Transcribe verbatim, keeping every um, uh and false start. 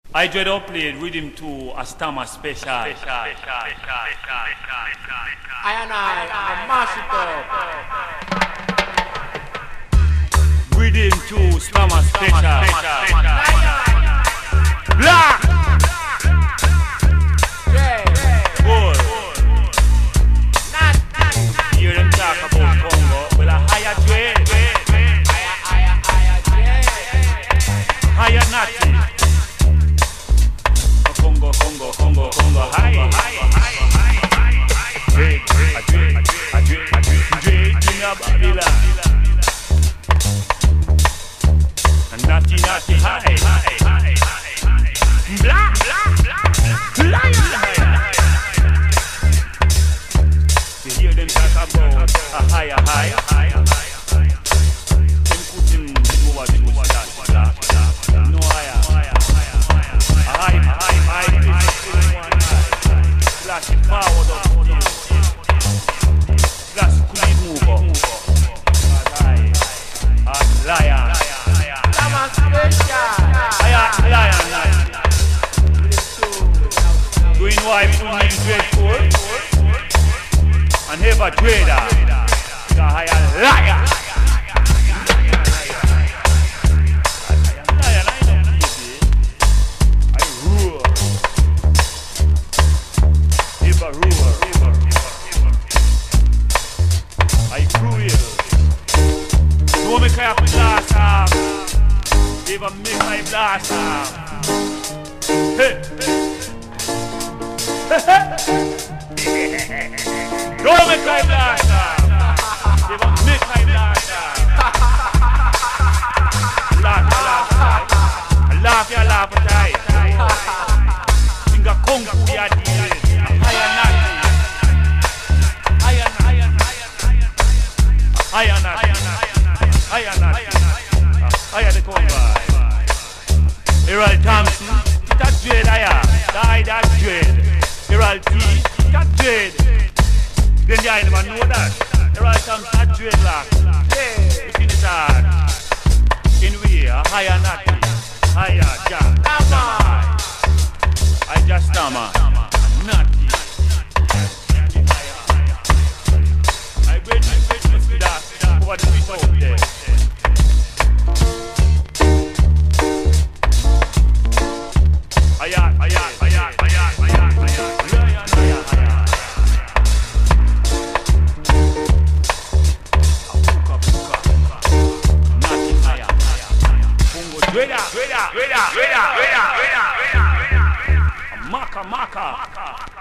I dread up played rhythm to a Stamma special. I and I, I mash it up. Rhythm to Stamma special. Black! Good. Hear them talk about Congo. Well, a higher dread. Higher natty. Congo, Congo, Congo, Congo, high. Dread, a dread, a dread, a dread, in a Babylon. Natty, natty, high. Blah, blah, blah, blah, you hear them talk about a higher, high. Them put him over the bush, no higher. A high, high, high, flash it forward up here. Flash could move up. A lion. Stamma special. Lion, lion. Doing why putting him dreadful and have a dreader. The higher lion. Lion, I know easy. I roar. Have a roar. I cruel. Don't make I blast off. Have a make my blast off. Hey. Don't make my blast off. Have a make my blast off. Laugh, laugh, laugh. Laugh, ya laugh, tight. Sing a kung fu ya deal. Higher natty. Higher, higher, higher natty. Higher natty. Higher the convoy. Errol Townsend, that dread higher. Die that dread. Errol T, that dread. Then you never know that. Errol Townsend, that dread lock. Yeah, you finish hard. In we a higher natty. Higher jack. I just Stamma. Natty. I wait, I wait to see that. Over the piece out there. Ayan, ayan, ayan, ayan, ayan, ayan, ayan, ayan, ayan. Apuka, puka, natty, ayan, Congo, dreader, dreader, dreader, dreader, dreader, dreader, dreader, maka, maka.